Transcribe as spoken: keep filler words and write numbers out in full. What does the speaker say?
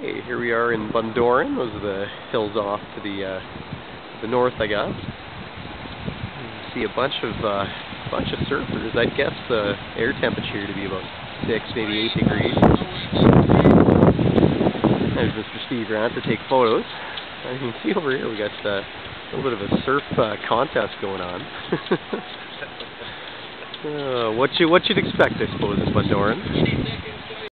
Okay, here we are in Bundoran. Those are the hills off to the uh, to the north, I guess. You see a bunch of uh, bunch of surfers. I'd guess the air temperature to be about six, maybe eight degrees. There's Mister Steve Ranta to take photos. As you can see over here, we got uh, a little bit of a surf uh, contest going on. uh, what you what you'd expect, I suppose, in Bundoran.